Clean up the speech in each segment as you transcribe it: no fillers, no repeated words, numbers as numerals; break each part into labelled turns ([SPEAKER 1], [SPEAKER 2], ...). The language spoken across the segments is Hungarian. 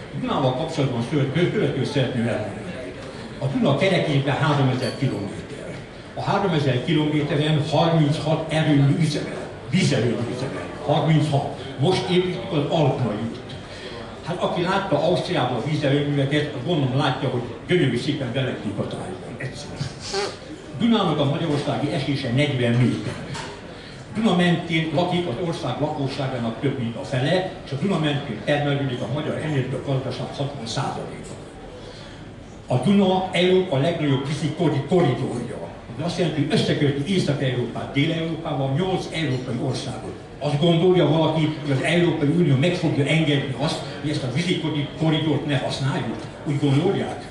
[SPEAKER 1] Dunával kapcsolatban következő szeretném elmondani. A Duna kerekében 3000 km. A 3000 kilométeren 36 erőmű üzemel, vízerőmű üzemel. 36. Most építik az Alpnait. Hát aki látta Ausztriában a vízerőműveket, az gondolom látja, hogy gyönyörű szépen beleklik a tájban. Egyszerűen. Dunának a magyarországi esése 40 méter. Duna mentén lakik az ország lakosságának több mint a fele, és a Duna mentén termelődik a magyar energiagazdaság 60%-a. A Duna Európa legnagyobb vízi korridorja. Ez azt jelenti, hogy összeköti Észak-Európát Dél-Európával 8 európai országot. Azt gondolja valaki, hogy az Európai Unió meg fogja engedni azt, hogy ezt a vízi korridort ne használjuk? Úgy gondolják?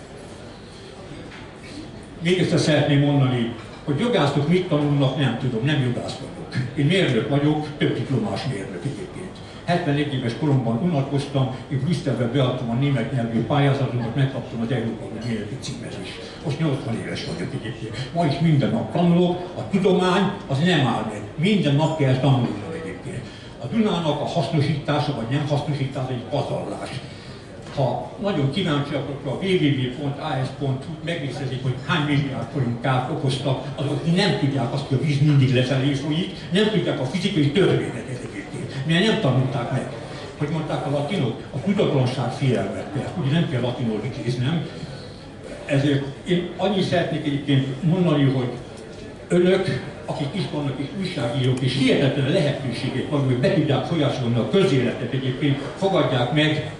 [SPEAKER 1] Még ezt szeretném mondani, hogy jogászok mit tanulnak, nem tudom, nem jogász vagyok. Én mérnök vagyok, több diplomás mérnök egyébként. 71 éves koromban unatkoztam, én Brüsszelben beadtam a német nyelvű pályázatomat, megkaptam az Európai Mérnöki címezést. Most 80 éves vagyok egyébként. Ma is minden nap tanulok, a tudomány az nem áll meg. Minden nap kell tanulnom egyébként. A Dunának a hasznosítása vagy nem hasznosítása egy pazarlás. Ha nagyon kíváncsiak, akkor a www.as.hu megnézhetik, hogy hány milliárd forint kárt okoztak, azok nem tudják azt, hogy a víz mindig lefelé folyik, nem tudják a fizikai törvényeket egyébként, mert nem tanulták meg. Hogy mondták a latinok, a tudatlanság félelmettel, ugye nem kell latinul vitéznem. Ezért én annyit szeretnék egyébként mondani, hogy önök, akik is vannak és újságírók, és hihetetlen lehetőségek van, hogy be tudják folyásolni a közéletet egyébként, fogadják meg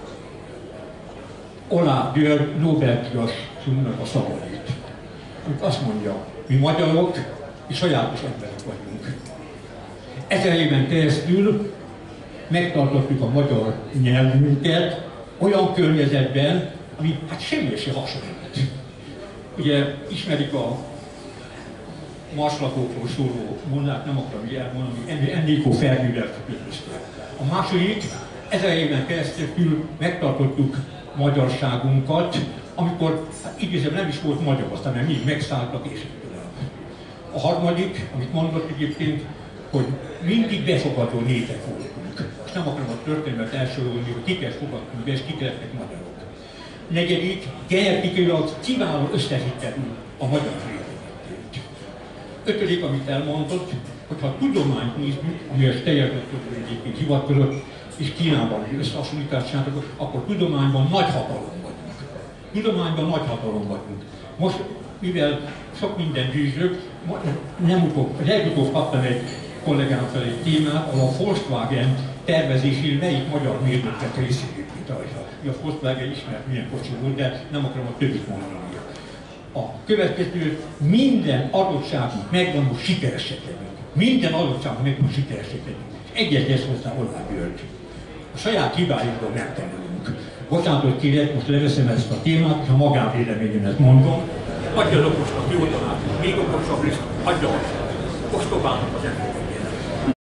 [SPEAKER 1] Oláh György Nobel-díjas-nak a szavait. Ők azt mondja, mi magyarok és sajátos emberek vagyunk. 1000 éven keresztül megtartottuk a magyar nyelvünket olyan környezetben, ami hát semmi se hasonlít. Ugye ismerik a marslakókról szóló mondát, nem akarom elmondani, Enrico Fermivel kérdezte. A második, 1000 éven keresztül megtartottuk magyarságunkat, amikor, hát idézem, nem is volt magyar, aztán mert még megszálltak és tovább. A harmadik, amit mondott egyébként, hogy mindig befogadó népek voltunk. És nem akarom a történetet elsorolni, hogy kiket fogadtunk be, és kik lettek magyarok. Negyedik, genetikailag kiváló összehittelű a magyar népet. Ötödik, amit elmondott, hogy ha tudományt nézzük, amihez teljes doktor egyébként hivatkozott, és Kínában összehasonlítását, akkor tudományban nagy hatalom vagyunk. Tudományban nagy hatalom vagyunk. Most, mivel sok minden gyűjtök, legutóbb kaptam egy kollégámtól egy témát, ahol a Volkswagen tervezésén melyik magyar mérnöket részét rajta. A Volkswagen ismert milyen kocsi volt, de nem akarom a többit mondani. A következő, minden adottságunk megvan, hogy sikeresek legyünk. Minden adottságunk megvan, hogy sikeresek legyünk. Egyetlen hozzá Oláh György. A saját hibáinkról nem tanulunk. Bocsánatot kérek, most leveszem ezt a témát, és a magánvéleményemet mondom. Adja az okosnak jó tanácsot, még okosabb részt, adja azt. Ostobának az embereket.